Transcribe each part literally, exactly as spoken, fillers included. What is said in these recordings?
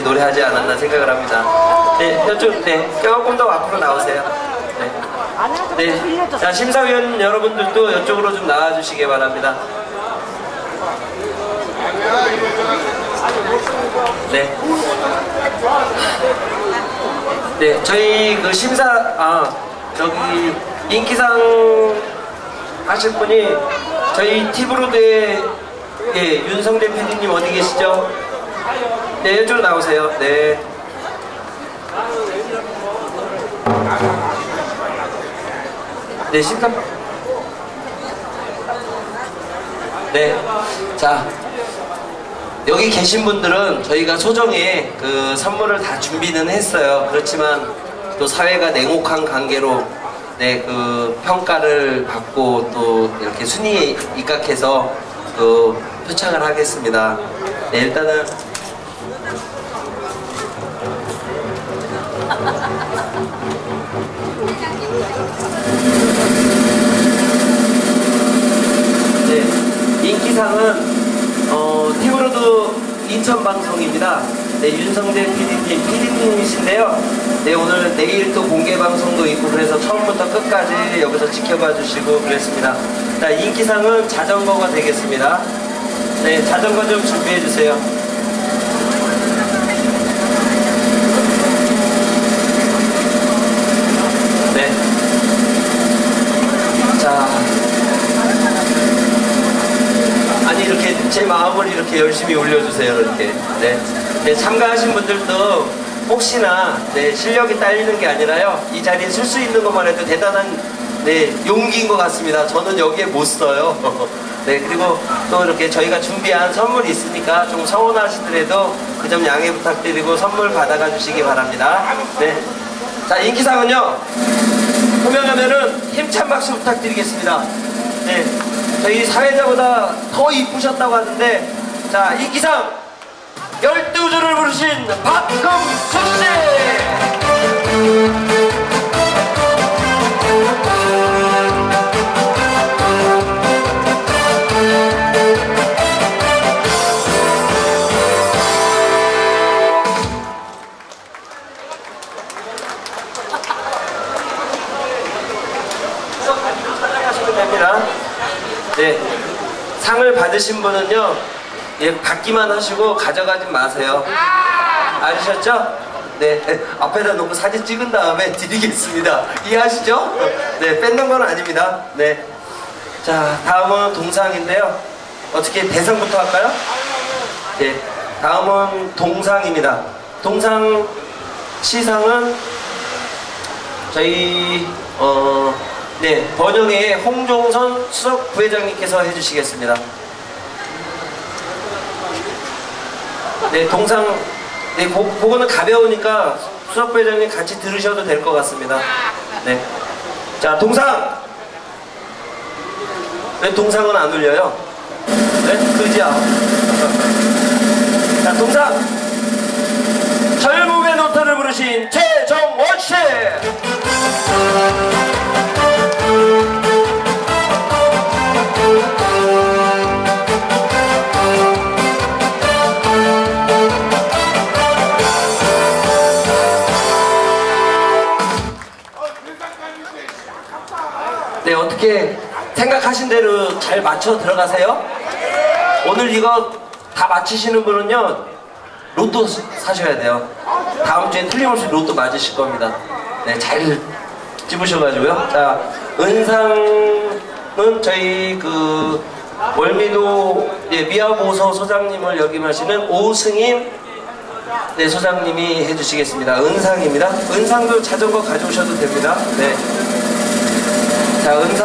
노래하지 않았나 생각을 합니다. 네, 이쪽, 네, 조금 더 앞으로 나오세요. 네. 네. 자, 심사위원 여러분들도 이쪽으로 좀 나와주시기 바랍니다. 네. 네, 저희 그 심사, 아, 저기, 인기상 하실 분이 저희 티브로드의 예, 윤성대 피디님 어디 계시죠? 네, 이쪽으로 나오세요. 네. 네, 심사. 네. 자, 여기 계신 분들은 저희가 소정의 그 선물을 다 준비는 했어요. 그렇지만 또 사회가 냉혹한 관계로 네, 그 평가를 받고 또 이렇게 순위에 입각해서 또 표창을 하겠습니다. 네, 일단은 네, 인기상은 어, 티브로드 인천 방송입니다. 네, 윤성대 피디님, 피디님이신데요. 네, 오늘 내일 또 공개 방송도 있고 그래서 처음부터 끝까지 여기서 지켜봐 주시고 그랬습니다. 자, 인기상은 자전거가 되겠습니다. 네, 자전거 좀 준비해 주세요. 네. 자. 아니, 이렇게 제 마음을 이렇게 열심히 올려주세요, 이렇게. 네. 네, 참가하신 분들도 혹시나 네, 실력이 딸리는 게 아니라요, 이 자리에 쓸 수 있는 것만 해도 대단한 네, 용기인 것 같습니다. 저는 여기에 못 써요. 네, 그리고 또 이렇게 저희가 준비한 선물이 있으니까 좀 서운하시더라도 그 점 양해 부탁드리고 선물 받아가 주시기 바랍니다. 네. 자, 인기상은요, 호명하면은 힘찬 박수 부탁드리겠습니다. 네. 저희 사회자보다 더 이쁘셨다고 하는데, 자, 인기상 열두 줄을 부르신 박금숙 씨! 찾아가시면 됩니다. 네, 상을 받으신 분은요, 예, 받기만 하시고 가져가지 마세요. 아시셨죠? 네, 앞에다 놓고 사진 찍은 다음에 드리겠습니다. 이해하시죠? 네, 뺏는 건 아닙니다. 네. 자, 다음은 동상인데요. 어떻게 대상부터 할까요? 네, 다음은 동상입니다. 동상 시상은 저희 어, 네, 번영의 홍종선 수석 부회장님께서 해주시겠습니다. 네, 동상, 네, 고, 그거는 가벼우니까 수석 부회장님 같이 들으셔도 될 것 같습니다. 네. 자, 동상! 왜 동상은 안 울려요? 네? 그지야. 자, 동상! 젊음의 노트를 부르신 최정원 씨! 네, 어떻게 생각하신 대로 잘 맞춰 들어가세요. 오늘 이거 다 맞히시는 분은요, 로또 사셔야 돼요. 다음 주엔 틀림없이 로또 맞으실 겁니다. 네, 잘 집으셔가지고요. 자, 은상은 저희 그 월미도 예, 미아보소 소장님을 역임하시는 오승임 네, 소장님이 해주시겠습니다. 은상입니다. 은상도 자전거 가져오셔도 됩니다. 네. 자, 은상.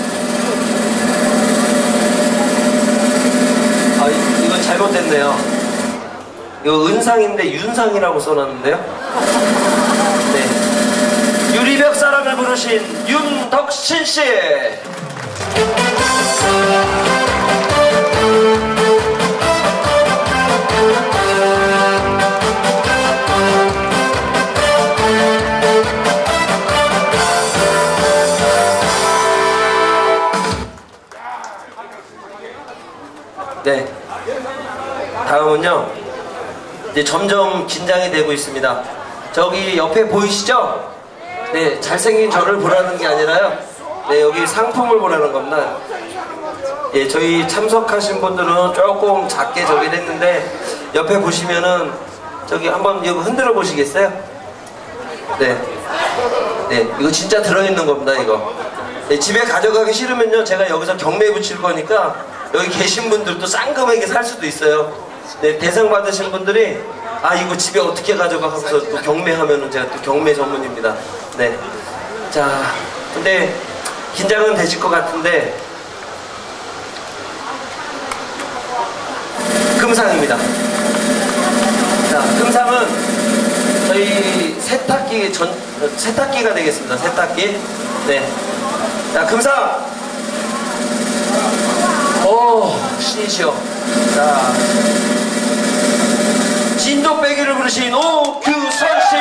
아, 이거 잘못됐네요. 이거 은상인데 윤상이라고 써놨는데요. 네. 유리벽 사랑을 부르신 윤덕신 씨. 네. 다음은요, 이제 점점 긴장이 되고 있습니다. 저기 옆에 보이시죠? 네, 잘생긴 저를 보라는 게 아니라요. 네, 여기 상품을 보라는 겁니다. 예, 저희 참석하신 분들은 조금 작게 저긴 했는데 옆에 보시면은 저기 한번 이거 흔들어 보시겠어요? 네, 네, 이거 진짜 들어있는 겁니다. 이거. 네, 집에 가져가기 싫으면요, 제가 여기서 경매 붙일 거니까 여기 계신 분들도 싼 금액에 살 수도 있어요. 네, 대상 받으신 분들이 아 이거 집에 어떻게 가져가 하고서 또 경매하면은 제가 또 경매 전문입니다. 네, 자, 근데 긴장은 되실 것 같은데 금상입니다. 자, 금상은 저희 세탁기 전 세탁기가 되겠습니다. 세탁기. 네. 자, 금상. 오, 신이시여. 자, 진도 빼기를 부르신 오규선 씨.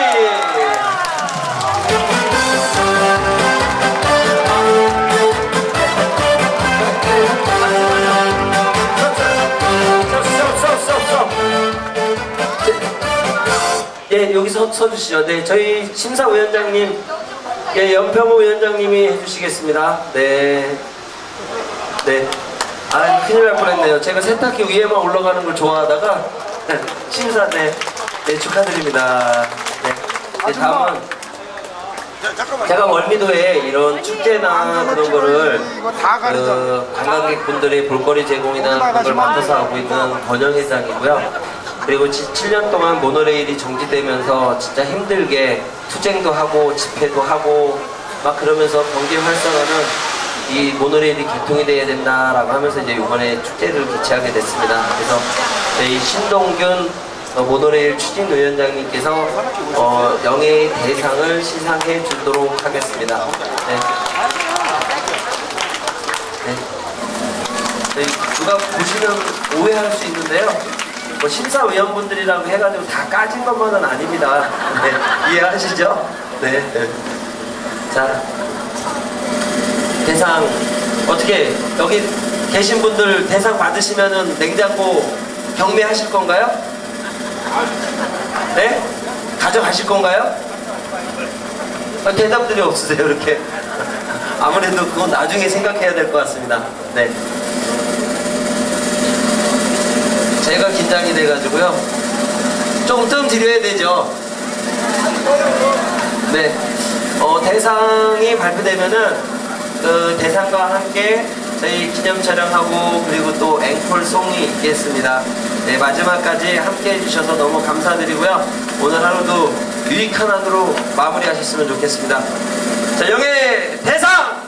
예, 여기 서, 서주시죠. 네, 저희 심사위원장님, 예, 연평호 위원장님이 해주시겠습니다. 네. 네. 아, 큰일 날 뻔했네요. 제가 세탁기 위에만 올라가는 걸 좋아하다가, 네, 심사, 네. 네, 축하드립니다. 네. 네, 다음은, 제가 월미도에 이런 축제나 그런 거를, 그, 관광객분들의 볼거리 제공이나 그런 걸 맡아서 하고 있는 권영회장이고요. 그리고 칠 년 동안 모노레일이 정지되면서 진짜 힘들게 투쟁도 하고 집회도 하고 막 그러면서 경제 활성화는 이 모노레일이 개통이 돼야 된다라고 하면서 이제 이번에 축제를 개최하게 됐습니다. 그래서 저희 신동균 모노레일 추진위원장님께서 어, 영예의 대상을 시상해 주도록 하겠습니다. 네. 네. 저희 누가 보시면 오해할 수 있는데요. 뭐 심사위원분들이라고 해가지고 다 까진 것만은 아닙니다. 네, 이해하시죠? 네, 네. 자, 대상 어떻게 여기 계신 분들 대상 받으시면은 냉장고 경매하실 건가요? 네? 가져가실 건가요? 아, 대답들이 없으세요 이렇게. 아무래도 그건 나중에 생각해야 될 것 같습니다. 네. 제가 긴장이 돼가지고요. 조금 뜸 들여야 되죠. 네. 어, 대상이 발표되면은 그 대상과 함께 저희 기념 촬영하고 그리고 또 앵콜송이 있겠습니다. 네, 마지막까지 함께 해주셔서 너무 감사드리고요. 오늘 하루도 유익한 하루로 마무리하셨으면 좋겠습니다. 자, 영예 대상!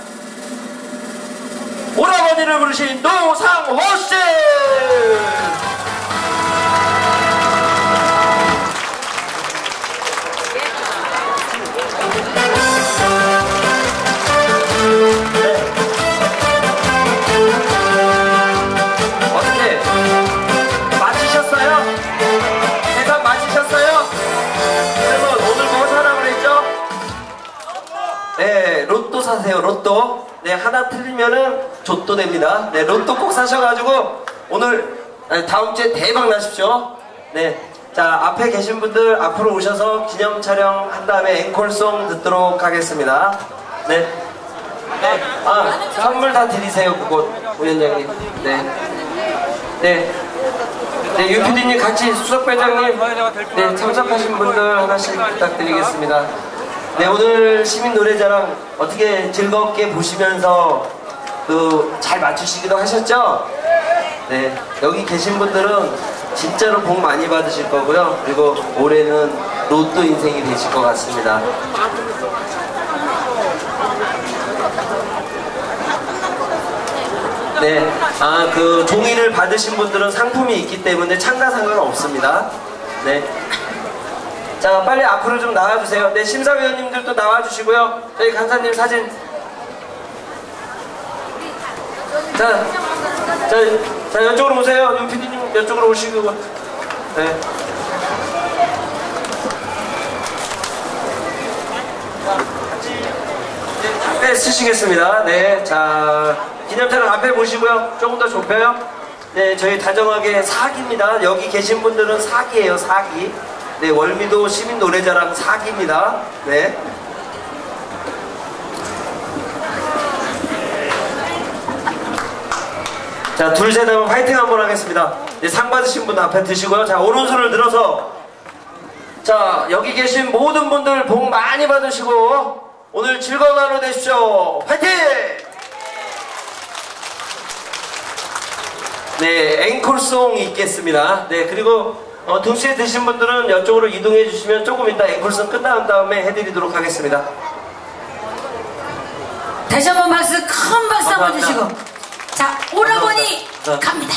오라버니를 부르신 노상호 씨! 네, 로또 사세요. 로또. 네, 하나 틀리면은 좆도 됩니다. 네, 로또 꼭 사셔가지고 오늘 아니, 다음 주에 대박 나십시오. 네, 자, 앞에 계신 분들 앞으로 오셔서 기념 촬영 한 다음에 앵콜송 듣도록 하겠습니다. 네, 네, 아, 선물 다 드리세요. 그곳 위원장님. 네, 네, 네, 유피디님 같이 수석회장님, 네, 참석하신 분들 하나씩 부탁드리겠습니다. 네, 오늘 시민노래자랑 어떻게 즐겁게 보시면서 그 잘 맞추시기도 하셨죠? 네, 여기 계신 분들은 진짜로 복 많이 받으실 거고요. 그리고 올해는 로또 인생이 되실 것 같습니다. 네, 아, 그 종이를 받으신 분들은 상품이 있기 때문에 참가상은 없습니다. 네. 자, 빨리 앞으로 좀 나와주세요. 네, 심사위원님들도 나와주시고요. 저희 간사님 사진. 자, 자, 자, 이쪽으로 오세요. 윤 피디님 이쪽으로 오시고. 네. 네, 쓰시겠습니다. 네, 자, 기념차는 앞에 보시고요. 조금 더 좁혀요. 네, 저희 다정하게 사기입니다. 여기 계신 분들은 사기예요, 사기. 네, 월미도 시민 노래자랑 사기입니다. 네. 자, 둘, 셋 하면 파이팅 한번 하겠습니다. 네, 상 받으신 분 앞에 드시고요. 자, 오른손을 들어서. 자, 여기 계신 모든 분들 복 많이 받으시고, 오늘 즐거운 하루 되십시오. 파이팅! 네, 앵콜송이 있겠습니다. 네, 그리고 어, 동시에 드신 분들은 이쪽으로 이동해 주시면 조금 이따 앵콜송 끝난 다음에 해드리도록 하겠습니다. 다시 한번 박수, 큰 박수 한번 주시고. 자, 오라버니 갑니다.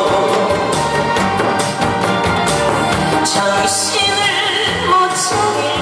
정신을 못 차려